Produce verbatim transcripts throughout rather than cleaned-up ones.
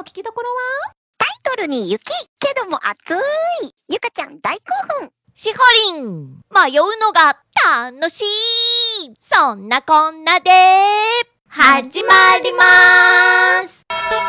聞きどころはタイトルに雪けども暑いゆかちゃん大興奮しほりん迷うのが楽しいそんなこんなで始まります。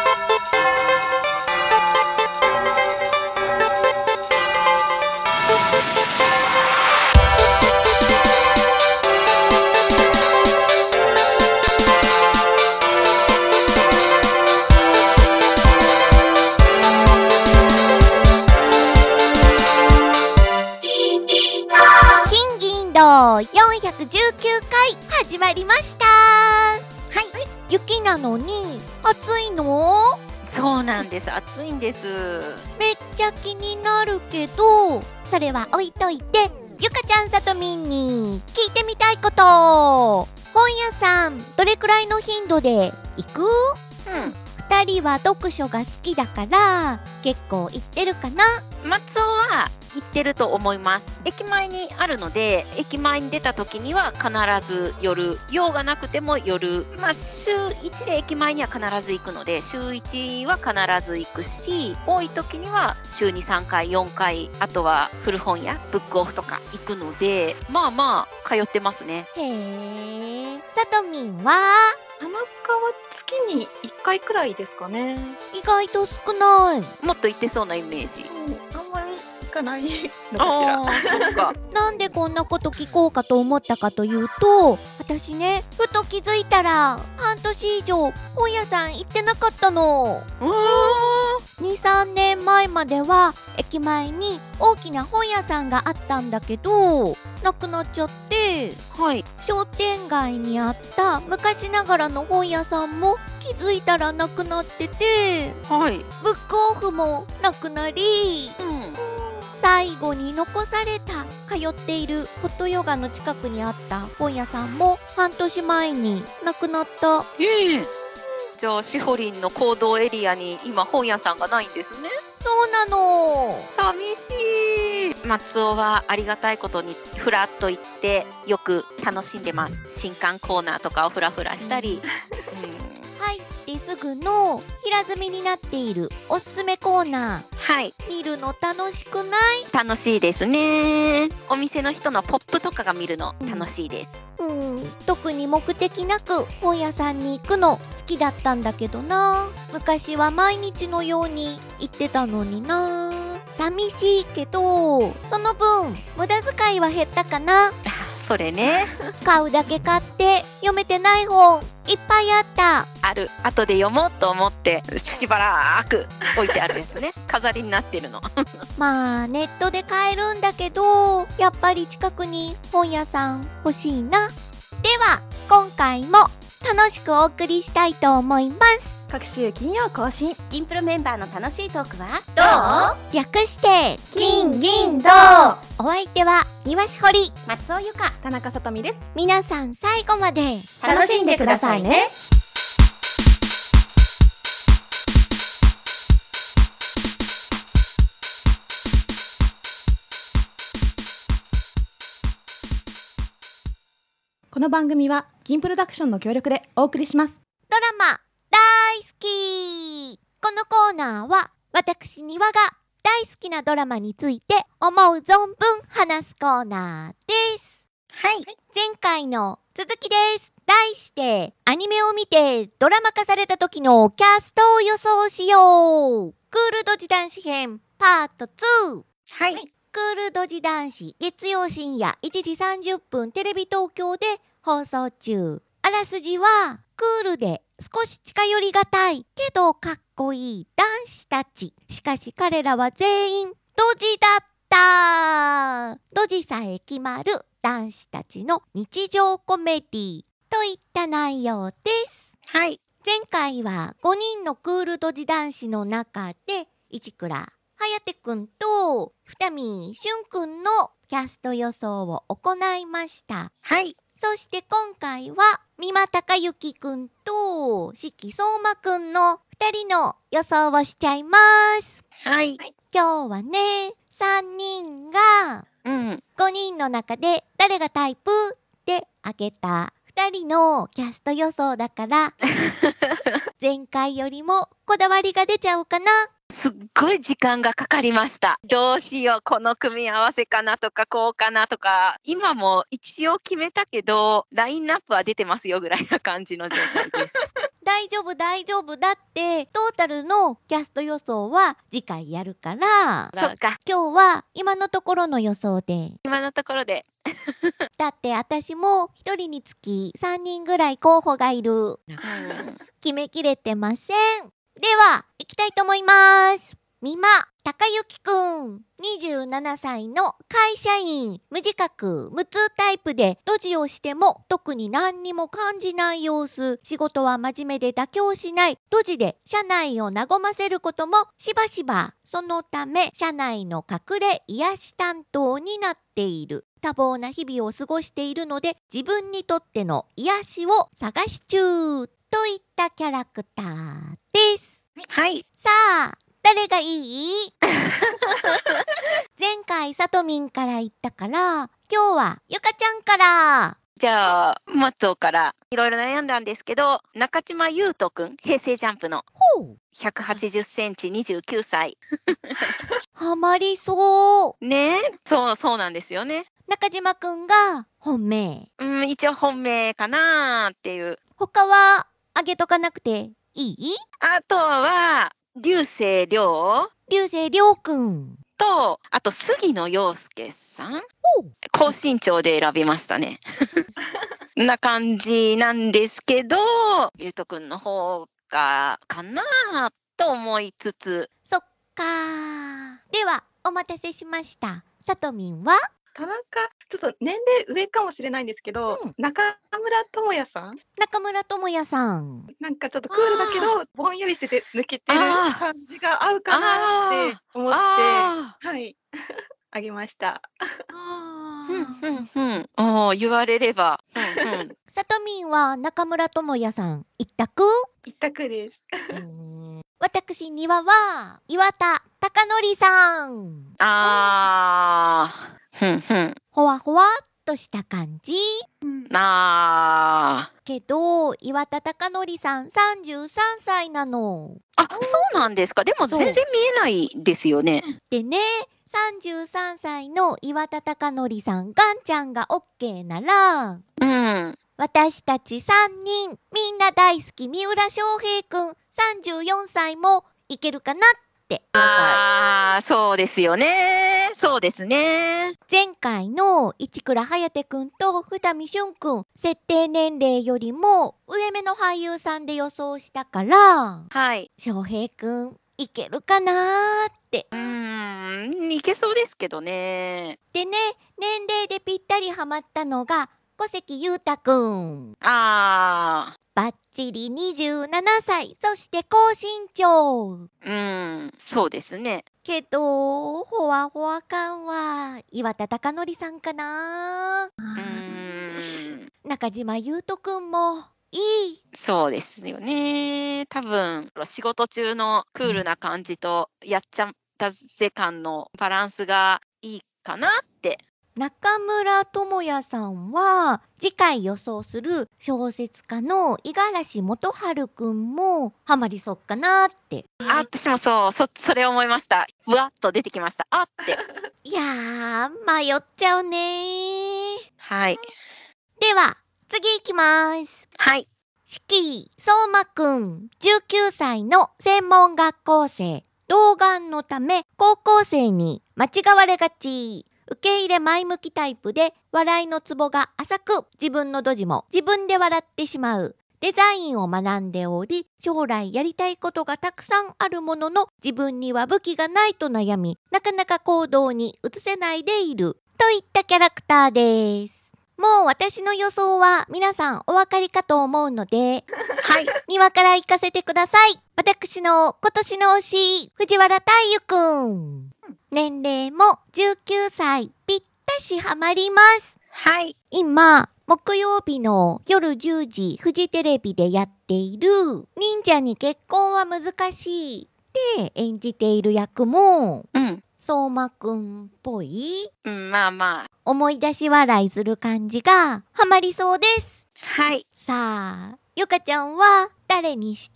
よんひゃくじゅうきゅうかい始まりました。はい、雪なのに暑いの？ そうなんです、暑いんです。 めっちゃ気になるけど、それは置いといて、ゆかちゃんさとみんに聞いてみたいこと。本屋さんどれくらいの頻度で行く？ うんふたりは読書が好きだから結構行ってるかな？ 松尾は行ってると思います。駅前にあるので、駅前に出た時には必ず寄る。用がなくても寄る。まあ週いちで駅前には必ず行くので、週いちは必ず行くし、多い時には週にさんかいよんかい、あとは古本屋ブックオフとか行くので、まあまあ通ってますね。 へー。さとみんは田中は月にいっかいくらいですかね。 意外と少ない。 もっと行ってそうなイメージ。 うん、あんまり行かないのかしら。 あー、そっか。 なんでこんなこと聞こうかと思ったかというと、私ね、ふと気づいたら半年以上本屋さん行ってなかったの。にさんねんまえまでは駅前に大きな本屋さんがあったんだけど、なくなっちゃって、 はい。 商店街にあった昔ながらの本屋さんも気づいたらなくなってて、 はい。 ブックオフもなくなり、 うん。 最後に残された通っているホットヨガの近くにあった本屋さんも半年前になくなった。 ええ。じゃあしほりんの行動エリアに今本屋さんがないんですね。 そうなの。 寂しい。松尾はありがたいことにフラッと行ってよく楽しんでます。新刊コーナーとかをフラフラしたり、うん、 入ってすぐの平積みになっているおすすめコーナー、 はい、 見るの楽しくない？ 楽しいですね。お店の人のポップとかが見るの楽しいです。 うん、うん、特に目的なく本屋さんに行くの好きだったんだけどな。昔は毎日のように行ってたのにな。寂しいけど、その分無駄遣いは減ったかな。 それね。 買うだけ買って読めてない本いっぱいあった。 ある。後で読もうと思ってしばらく置いてあるやつね。飾りになってるの。 まあネットで買えるんだけど、やっぱり近くに本屋さん欲しいな。では今回も楽しくお送りしたいと思います。 各週金曜更新、 銀プロメンバーの楽しいトークはどう？略して金銀銅。 お相手は庭しほり、 松尾ゆか、 田中さとみです。 皆さん最後まで楽しんでくださいね。 この番組は銀プロダクションの協力でお送りします。 ドラマ大好き。このコーナーは私庭が大好きなドラマについて思う存分話すコーナーです。 はい。 前回の続きです。題してアニメを見てドラマ化された時のキャストを予想しよう。クールドジ男子編パートツー。 はい。 クールドジ男子月曜深夜いちじさんじゅっぷんテレビ東京で放送中。あらすじはクールで少し近寄りがたいけどかっこいい男子たち。しかし彼らは全員ドジだった。ドジさえ決まる男子たちの日常コメディといった内容です。 はい。 前回はごにんのクールドジ男子の中で市倉颯くんと二見俊くんのキャスト予想を行いました。 はい。 そして今回は三馬貴之くんと四季相馬くんの二人の予想をしちゃいます。 はい。 今日はね、三人がうん。 ごにんの中で誰がタイプって開けたふたりのキャスト予想だから前回よりもこだわりが出ちゃうかな。 すっごい時間がかかりました。どうしよう、この組み合わせかなとか、こうかなとか、今も一応決めたけど、ラインナップは出てますよぐらいな感じの状態です。 大丈夫大丈夫だって、トータルのキャスト予想は次回やるから、 そっか、 今日は今のところの予想で。 今のところで。 だって私もひとりにつきさんにんぐらい候補がいる。 うん、 決めきれてません。では、行きたいと思います。みま、たかゆきくん、にじゅうななさいの会社員、無自覚、無痛タイプで、ドジをしても特に何にも感じない様子、仕事は真面目で妥協しない、ドジで社内を和ませることもしばしば、そのため、社内の隠れ癒し担当になっている。多忙な日々を過ごしているので、自分にとっての癒しを探し中。といったキャラクターです。 はい。 さあ、誰がいい？前回さとみんから言ったから、今日はゆかちゃんから。 じゃあ、松尾からいろいろ悩んだんですけど、中島裕斗くん、平成ジャンプのひゃくはちじゅっセンチ、にじゅうきゅうさい。 ハマりそう。 ねえ、そう、そうなんですよね。 中島くんが本命。 うん、一応本命かなーっていう。 他はあげとかなくていい？ あとは、流星涼流星涼くんと、あと杉野遥亮さん、高身長で選びましたね。な感じなんですけど、ゆうとくんの方がかなと思いつつ。 そっかー。ではお待たせしました。さとみんは田中、ちょっと年齢上かもしれないんですけど、 うん中村智也さん、 中村智也さん。 なんかちょっとクールだけどぼんやりしてて抜けてるあー感じが合うかなって思って、 あはいあげました。 ーふんふんふん。おー、言われれば。ふんふん。 さとみんは中村智也さん一択？ 一択です。 私にわは岩田貴則さん。 あー、ふんふん。 ほわほわっとした感じ。 あー。 けど岩田貴則さんさんじゅうさんさいなの。 あ、そうなんですか。でもそう全然見えないですよね。 でね、さんじゅうさんさいの岩田貴則さん、ガンちゃんが オーケー なら、 うん。 私たちさんにん、みんな大好き三浦翔平くんさんじゅうよんさいもいけるかなって。 あー、そうですよね。そうですね。 前回の市倉颯くんと二見俊くん、設定年齢よりも上目の俳優さんで予想したから、 はい。 翔平くんいけるかなーって。 うーん、いけそうですけどね。 でね、年齢でぴったりハマったのが小関裕太くん。 あバッチリにじゅうななさい、そして高身長。 ー、うん、そうですね。 けど、ほわほわ感は岩田貴則さんかな。 うーん、 中島裕斗くんもいい。 そうですよね。多分、仕事中のクールな感じと、やっちゃったぜ感のバランスがいいかなって。 中村智也さんは次回予想する小説家の五十嵐元春くんもハマりそうかなって。 あ、私もそう、そ、それ思いました。ぶわっと出てきました。あって。 いやー、迷っちゃうねー。 はい。 では、次行きます。 はい。 しきそうまくん、じゅうきゅうさいの専門学校生。童顔のため高校生に間違われがち。受け入れ前向きタイプで笑いのツボが浅く、自分のドジも自分で笑ってしまう。デザインを学んでおり、将来やりたいことがたくさんあるものの自分には武器がないと悩み、なかなか行動に移せないでいるといったキャラクターです。もう私の予想は皆さんお分かりかと思うので、 はい。 にわから行かせてください。私の今年の推し、藤原太勇くん。年齢もじゅうきゅうさい、ぴったしハマります。 はい。 今、木曜日の夜じゅうじ、フジテレビでやっている、忍者に結婚は難しいで演じている役も、 うん。 相馬くんっぽい、 うん、まあまあ。 思い出し笑いする感じがハマりそうです。 はい。 さあ、ゆかちゃんは誰にした？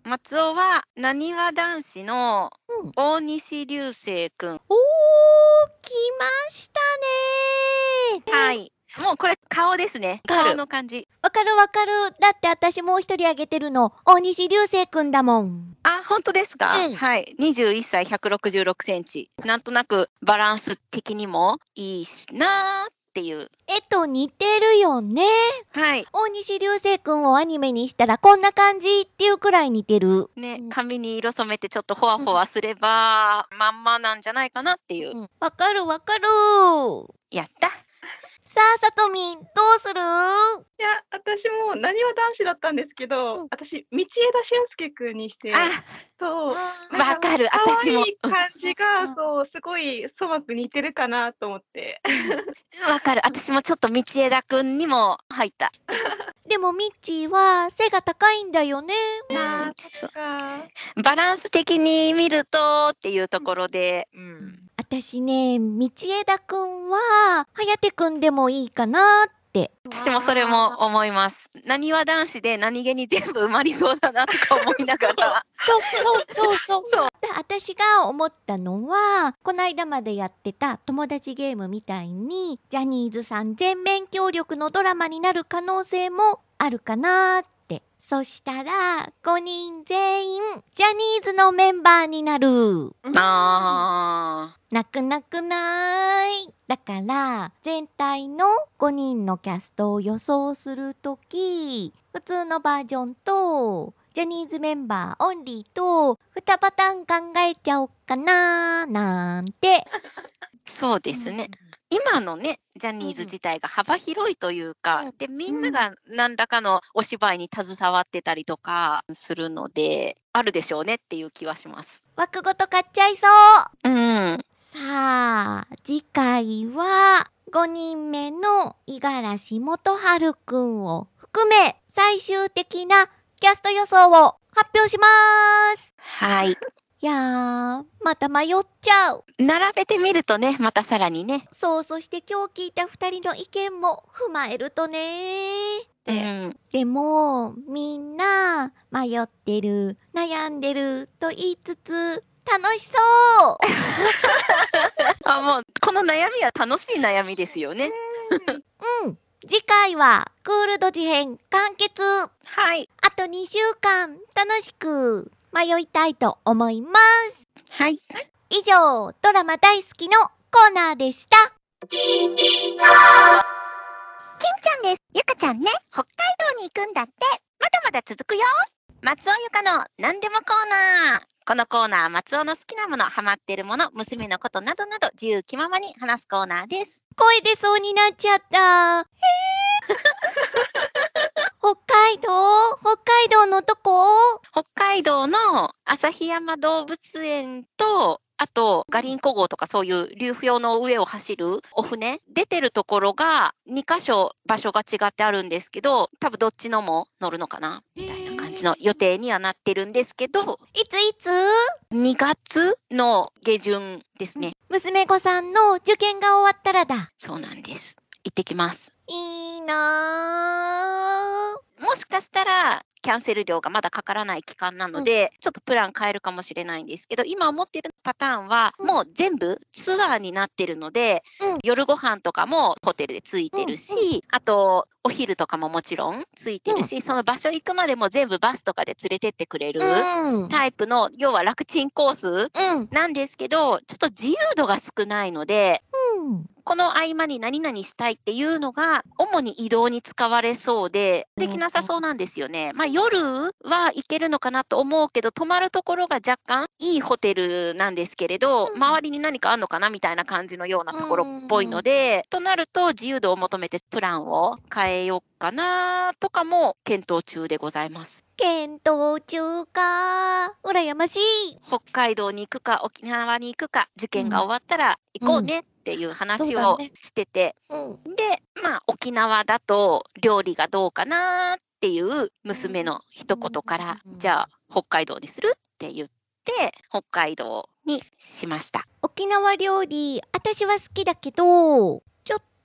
松尾はなにわ男子のうん大西流星くん。 おー、来ましたねー。 はい。もうこれ顔ですね。 わかる顔の感じ。 わかるわかる。だって私もう一人あげてるの、大西流星くんだもん。 あ、本当ですか、 うんはい。にじゅういっさい、ひゃくろくじゅうろくセンチ。なんとなくバランス的にもいいしなーっていう。 絵と似てるよね。 はい。 大西流星くんをアニメにしたらこんな感じっていうくらい似てる。 ね、髪に色染めてちょっとほわほわすれば、まんまなんじゃないかなっていう。 わかるわかる。 やった。 さあ、さとみん、どうする？ いや、私もなにわ男子だったんですけど、 うん私、道枝俊介くんにして、 あ、 そう、 わかる。 可私も。 愛い感じが、そう、すごい、そまく似てるかなと思って。 わかる。私もちょっと道枝くんにも入った。 でもミッチーは背が高いんだよね。 あー、 そそっか。 バランス的に見るとっていうところで、うん私ね、道枝くんは、颯くんでもいいかなって。 私もそれも思います。なにわ男子で何気に全部埋まりそうだなとか思いながら。 そうそうそうそう。 そう。 で私が思ったのは、この間までやってた友達ゲームみたいに、ジャニーズさん全面協力のドラマになる可能性もあるかなって。そしたら、ごにん全員、ジャニーズのメンバーになる。 あ泣く泣くない。だから、全体のごにんのキャストを予想するとき、普通のバージョンと、ジャニーズメンバーオンリーと、にパターン考えちゃおっかなーなんて。 ー、そうですね。今のね、ジャニーズ自体が幅広いというか、 うんで、みんなが何らかのお芝居に携わってたりとかするので、あるでしょうねっていう気はします。 枠ごと買っちゃいそう。 うん。 さあ、次回は、ごにんめの五十嵐元春くんを含め、最終的なキャスト予想を発表します。 はい。 いやー、また迷っちゃう。 並べてみるとね、またさらにね。 そう、そして今日聞いたふたりの意見も踏まえるとね。 うん。 でも、みんな、迷ってる、悩んでると言いつつ、楽しそうあ、もう、この悩みは楽しい悩みですよね。 うん。次回は、クールド事変完結。 はい。 あとにしゅうかん、楽しく迷いたいと思います。 はい。 以上、ドラマ大好きのコーナーでした。 金ちゃんです。ゆかちゃんね、北海道に行くんだって。まだまだ続くよ。松尾ゆかの何でもコーナー。このコーナー、松尾の好きなもの、ハマってるもの、娘のことなどなど自由気ままに話すコーナーです。 声出そうになっちゃった。えー、北海道北海道のどこ？ 北海道の旭山動物園と、あと、ガリンコ号とかそういう流氷の上を走るお船、出てるところがにかしょ場所が違ってあるんですけど、多分どっちのも乗るのかなみたいな感じの予定にはなってるんですけど、 いついつ？ にがつの下旬ですね。 娘子さんの受験が終わったらだ。 そうなんです。行ってきます。 いいなー。 もしかしたら、キャンセル料がまだかからない期間なので、うん、ちょっとプラン変えるかもしれないんですけど、今思ってるパターンは、もう全部ツアーになってるので、うん、夜ご飯とかもホテルでついてるし、うんうん、あと、お昼とかももちろんついてるし、うん、その場所行くまでも全部バスとかで連れてってくれるタイプの、要は楽ちんコースなんですけど、ちょっと自由度が少ないので、 うんこの合間に何々したいっていうのが主に移動に使われそうでできなさそうなんですよね。まあ夜は行けるのかなと思うけど、泊まるところが若干いいホテルなんですけれど、周りに何かあるのかなみたいな感じのようなところっぽいので、となると自由度を求めてプランを変えようかなとかも検討中でございます。 検討中か。羨ましい。 北海道に行くか沖縄に行くか、受験が終わったら行こうね、うんっていう話をしてて、 うんうん、 で、まあ沖縄だと料理がどうかなっていう娘の一言から、うん、じゃあ北海道にするって言って北海道にしました。 沖縄料理私は好きだけどちょっ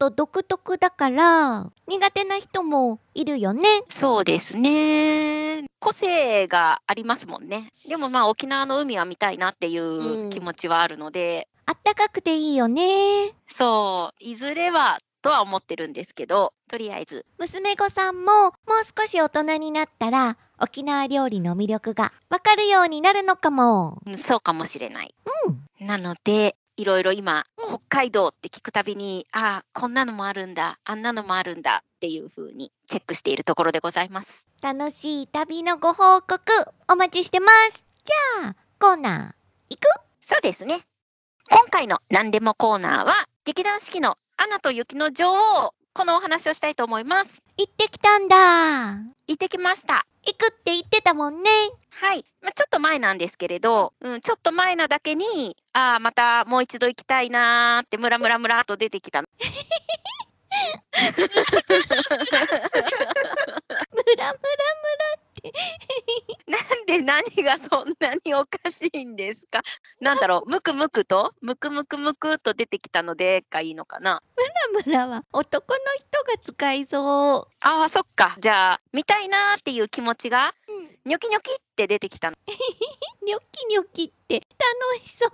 と独特だから苦手な人もいるよね。 そうですね。個性がありますもんね。でもまあ沖縄の海は見たいなっていう気持ちはあるので、 あったかくていいよね。 そういずれはとは思ってるんですけど、とりあえず娘御さんももう少し大人になったら沖縄料理の魅力がわかるようになるのかも。 うんそうかもしれない。 うん。 なのでいろいろ今、北海道って聞くたびに、ああこんなのもあるんだ、あんなのもあるんだっていう風にチェックしているところでございます。 楽しい旅のご報告お待ちしてます。じゃあコーナー行く？ そうですね。今回の何でもコーナーは劇団四季のアナと雪の女王、このお話をしたいと思います。 行ってきたんだ。 行ってきました。 行くって言ってたもんね。 はい、まあ、ちょっと前なんですけれど、うん、ちょっと前なだけに、ああまたもう一度行きたいなーってムラムラムラっと出てきた。 ムラムラムラってなんで何がそんなにおかしいんですか。なんだろう、ムクムクとムクムクムクと出てきたのでがいいのかな。 ムラムラは男の人が使いそう。 ああそっか。じゃあ見たいなーっていう気持ちが、 うん、 ニョキニョキって出てきたの。 ニョキニョキって楽しそう。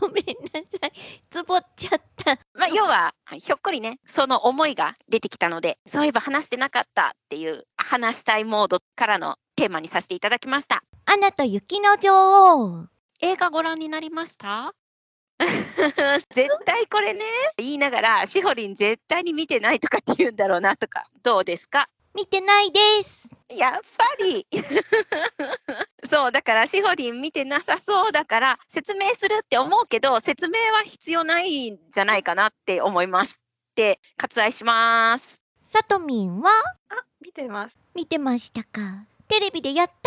ごめんなさい、つぼっちゃった。 まあ要はひょっこりね、その思いが出てきたので、そういえば話してなかったっていう話したいモードからのテーマにさせていただきました。 アナと雪の女王。 映画ご覧になりました？絶対これね言いながら、しほりん絶対に見てないとかって言うんだろうなとか、どうですか？ 見てないです。 やっぱりそうだから、しほりん見てなさそうだから説明するって思うけど、説明は必要ないんじゃないかなって思いまして、割愛します。 さとみんはあ、見てます。 見てましたか？テレビでやった？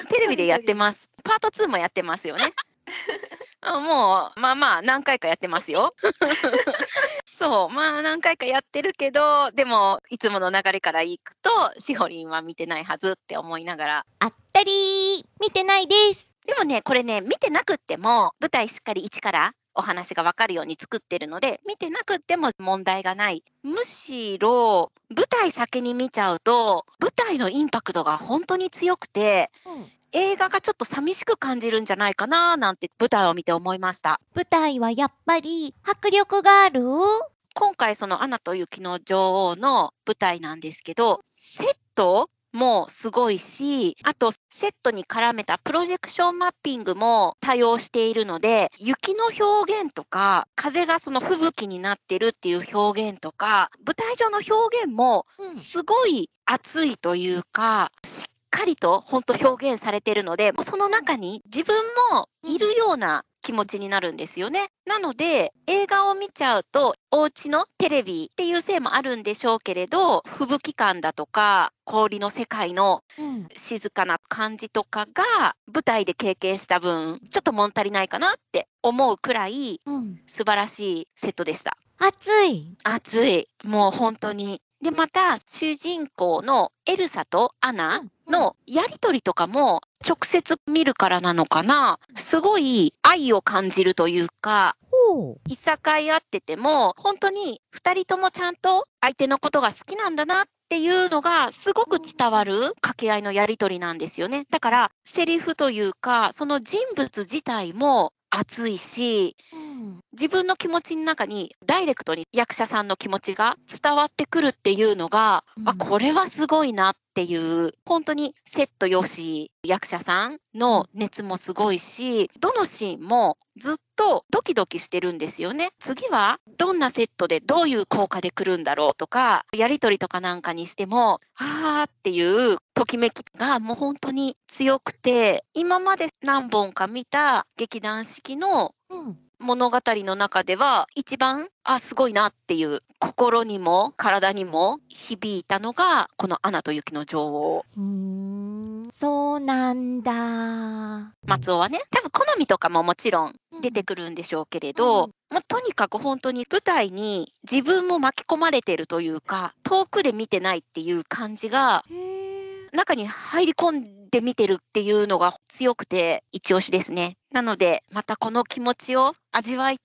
テレビでやってます。パートツーもやってますよね。あもうまあまあ何回かやってますよ。そうまあ何回かやってるけど、でもいつもの流れからいくとしほりんは見てないはずって思いながら。 あったりー、見てないです。 でもねこれね、見てなくっても舞台しっかり一からお話がわかるように作ってるので、見てなくっても問題がない。むしろ舞台先に見ちゃうと舞台のインパクトが本当に強くて、 うん映画がちょっと寂しく感じるんじゃないかななんて舞台を見て思いました。 舞台はやっぱり迫力がある？ 今回そのアナと雪の女王の舞台なんですけど、セットもすごいし、あとセットに絡めたプロジェクションマッピングも多用しているので、雪の表現とか風がその吹雪になってるっていう表現とか、舞台上の表現もすごい熱いというか、しっかりと本当表現されているので、もうその中に自分もいるような気持ちになるんですよね。なので映画を見ちゃうと、お家のテレビっていうせいもあるんでしょうけれど、吹雪感だとか氷の世界の静かな感じとかが舞台で経験した分ちょっと物足りないかなって思うくらい素晴らしいセットでした。 熱い熱い、もう本当に。でまた主人公のエルサとアナのやりとりとかも直接見るからなのかな、すごい愛を感じるというか、いさかい合ってても本当にふたりともちゃんと相手のことが好きなんだなっていうのがすごく伝わる掛け合いのやりとりなんですよね。だからセリフというかその人物自体も熱いし、自分の気持ちの中にダイレクトに役者さんの気持ちが伝わってくるっていうのが、うん、あこれはすごいなっていう、本当にセットよし役者さんの熱もすごいし、どのシーンもずっとドキドキしてるんですよね。次はどんなセットでどういう効果で来るんだろうとか、やり取りとかなんかにしてもあーっていうときめきがもう本当に強くて、今まで何本か見た劇団四季の物語の中では一番あすごいなっていう、心にも体にも響いたのがこのアナと雪の女王。 うーんそうなんだ。 松尾はね、多分好みとかももちろん出てくるんでしょうけれど、うんまあ、とにかく本当に舞台に自分も巻き込まれてるというか、遠くで見てないっていう感じが中に入り込んで見てるっていうのが強くて一押しですね。なのでまたこの気持ちを味わいたい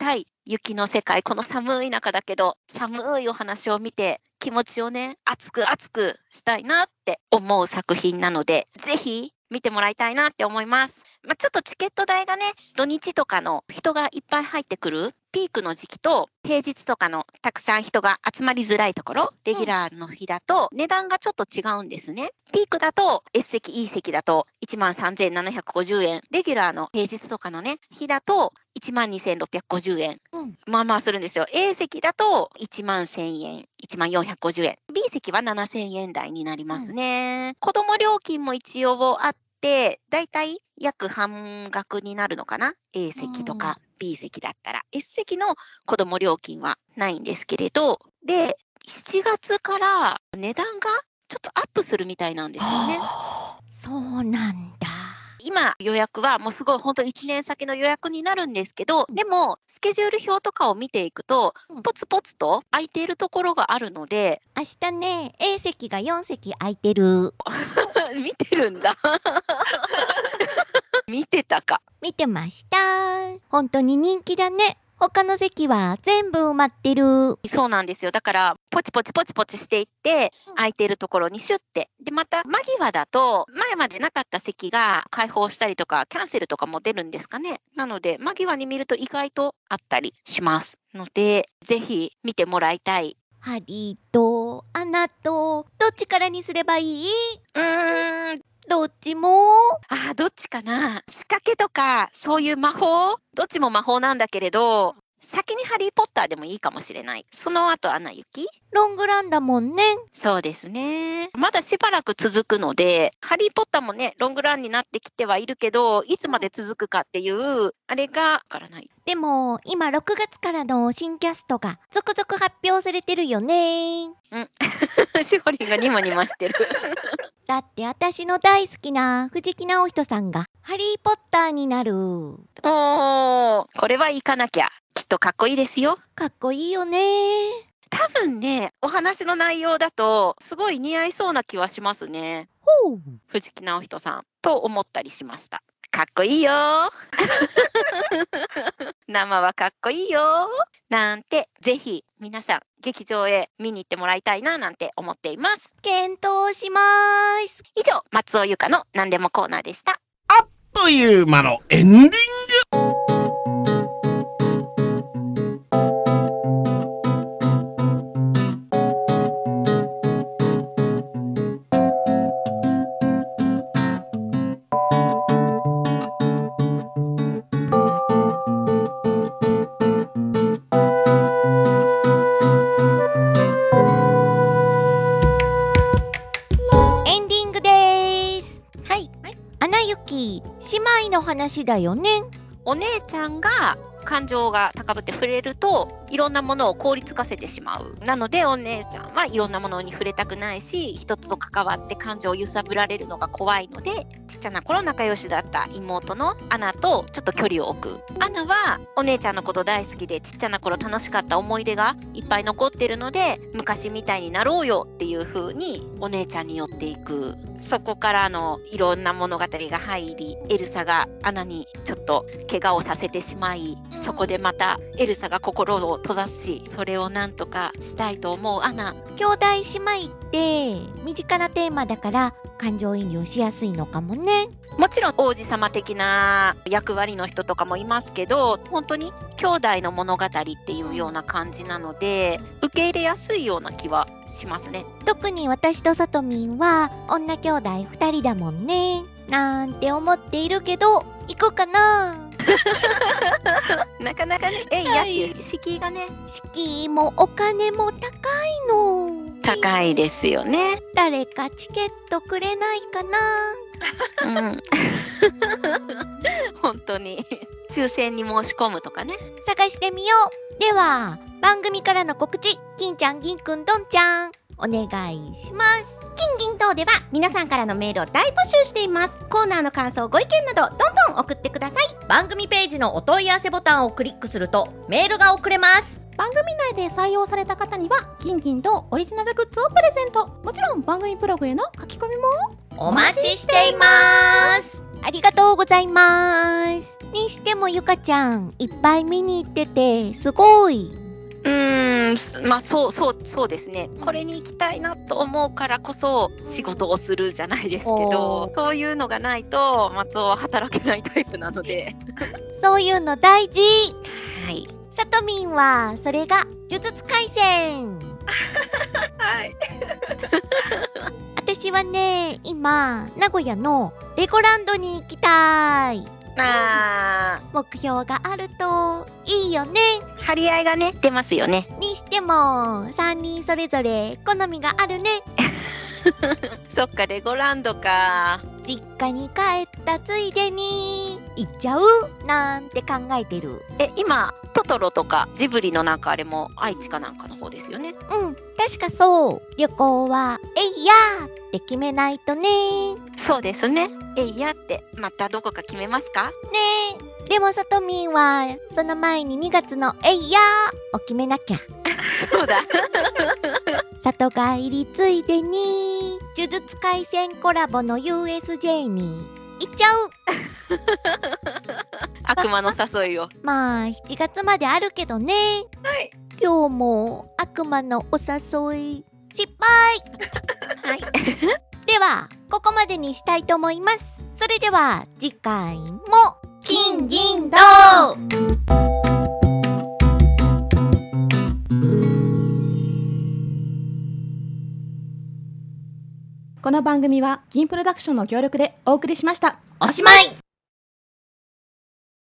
雪の世界、この寒い中だけど寒いお話を見て気持ちをね熱く熱くしたいなって思う作品なので、ぜひ見てもらいたいなって思います。まあ、ちょっとチケット代がね、土日とかの人がいっぱい入ってくるピークの時期と、平日とかのたくさん人が集まりづらいところ、レギュラーの日だと値段がちょっと違うんですね。ピークだと S 席、E 席だといちまんさんぜんななひゃくごじゅうえん、レギュラーの平日とかのね、日だといちまんにせんろっぴゃくごじゅうえん、うん、まあまあするんですよ。A 席だといちまんせんえん、いちまんよんひゃくごじゅうえん、B 席はななせんえん台になりますね。うん、子供料金も一応あって、だいたい約半額になるのかな？ A 席とか B 席だったら。S 席の子供料金はないんですけれど、で、しちがつから値段がちょっとアップするみたいなんですよね。 そうなんだ。 今予約はもうすごい本当いちねん先の予約になるんですけど、でもスケジュール表とかを見ていくとポツポツと空いているところがあるので、 明日ね A 席がよん席空いてる。 見てるんだ。見てたか。 見てました。本当に人気だね。他の席は全部埋まってる。 そうなんですよ。だからポチポチポチポチしていって空いてるところにシュッて、でまた間際だと前までなかった席が開放したりとかキャンセルとかも出るんですかね。なので間際に見ると意外とあったりしますので、ぜひ見てもらいたい。 ハリーとアナとどっちからにすればいい？ うーんどっちも。 あーどっちかな。仕掛けとかそういう魔法、どっちも魔法なんだけれど、先にハリーポッターでもいいかもしれない。その後アナ雪。 ロングランだもんね。 そうですね。まだしばらく続くので、ハリーポッターもねロングランになってきてはいるけど、いつまで続くかっていうあれがわからない。 でも今ろくがつからの新キャストが続々発表されてるよね。 うん。しほりんがニマニマしてる。 だって私の大好きな藤木直人さんがハリーポッターになる。おー、これは行かなきゃ。きっとかっこいいですよ。 かっこいいよね。 多分ね、お話の内容だとすごい似合いそうな気はしますね。 ほう。 藤木直人さんと思ったりしました。かっこいいよ。生はかっこいいよ。なんて、ぜひ皆さん劇場へ見に行ってもらいたいななんて思っています。 検討しまーす。 以上、松尾由香の何でもコーナーでした。 あっという間のエンディング。 姉妹の話だよね。 お姉ちゃんが感情が高ぶって触れるといろんなものを凍りつかせてしまう。なのでお姉ちゃんはいろんなものに触れたくないし、人と関わって感情を揺さぶられるのが怖いので、ちっちゃな頃仲良しだった妹のアナとちょっと距離を置く。アナはお姉ちゃんのこと大好きで、ちっちゃな頃楽しかった思い出がいっぱい残ってるので、昔みたいになろうよっていう風にお姉ちゃんに寄っていく。そこからのいろんな物語が入り、エルサがアナにちょっと怪我をさせてしまい、そこでまたエルサが心を閉ざし、それをなんとかしたいと思うアナ。 兄弟姉妹って身近なテーマだから感情移入しやすいのかもね。 もちろん王子様的な役割の人とかもいますけど、本当に兄弟の物語っていうような感じなので、受け入れやすいような気はしますね。 特に私とさとみんは女兄弟ふたりだもんね。なんて思っているけど、行こうかな。 なかなかね、えいやっていう敷居がね、 敷居もお金も高いの。 高いですよね。 誰かチケットくれないかな。 うん、本当に抽選に申し込むとかね、 探してみよう。では番組からの告知、金ちゃん、銀くん、どんちゃんお願いします。 金銀銅では皆さんからのメールを大募集しています。コーナーの感想、ご意見などどんどん送ってください。 番組ページのお問い合わせボタンをクリックするとメールが送れます。 番組内で採用された方には金銀銅オリジナルグッズをプレゼント。もちろん番組ブログへの書き込みもお待ちしています。 ありがとうございます。 にしてもゆかちゃんいっぱい見に行っててすごい。 うーん、すまあそうそうそうですね。これに行きたいなと思うからこそ仕事をするじゃないですけど、そういうのがないと松尾は働けないタイプなので。 そういうの大事。 はい。 さとみんはそれが呪術廻戦。 はい。 私はね、今名古屋のレゴランドに行きたい。 あ目標があるといいよね。 ー、張り合いがね出ますよね。 にしてもさんにんそれぞれ好みがあるね。 そっか、レゴランドか。 実家に帰ったついでに行っちゃうなんて考えてる。 え、今トトロとかジブリのなんかあれも愛知かなんかの方ですよね。 うん、確かそう。旅行はえいやーって決めないとね。 そうですね。えいやってまたどこか決めますか？ ねえ。でもさとみんはその前ににがつのえいやーを決めなきゃ。 そうだ。 里帰りついでに呪術廻戦コラボの ユーエスジェー に行っちゃう。 悪魔の誘いを。 まあしちがつまであるけどね。 はい。 今日も悪魔のお誘い失敗。 はい。 ではここまでにしたいと思います。それでは次回も金銀銅。 この番組は銀プロダクションの協力でお送りしました。 おしまい。